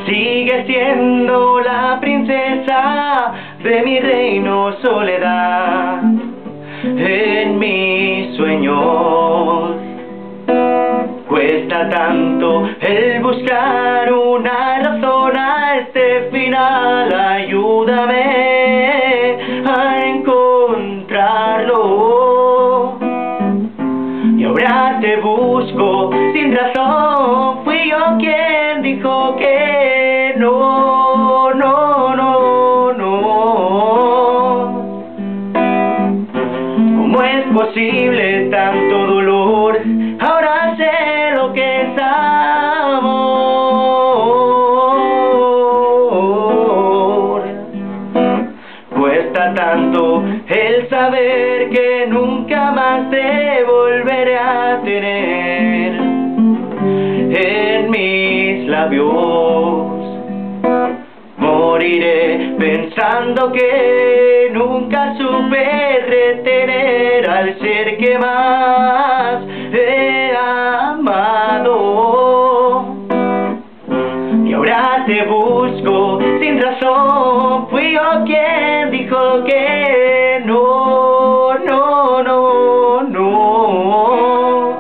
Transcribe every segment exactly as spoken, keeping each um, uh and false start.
Sigue siendo la princesa de mi reino soledad. En mis sueños cuesta tanto el buscar una razón a este final. Ayúdame a encontrarlo. Y ahora te busco sin razón. Fui yo quien dijo que no, no, no, no. ¿Cómo es posible tanto dolor? Ahora sé lo que es amor. Cuesta tanto el saber que nunca más te volveré a tener en mis labios. Moriré pensando que nunca supe retener al ser que más he amado. Y ahora te busco sin razón. Fui yo quien dijo que no, no, no, no.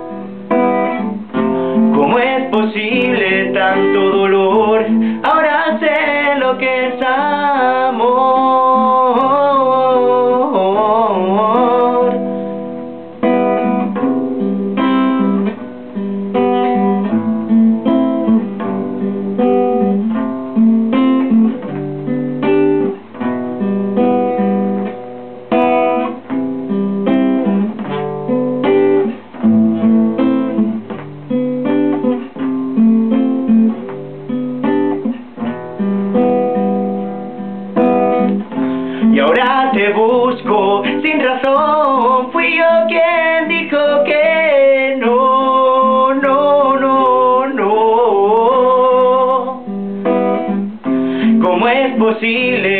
¿Cómo es posible tanto dolor? Ahora sé lo que es amor. Y ahora te busco sin razón. Fui yo quien dijo que no, no, no, no. ¿Cómo es posible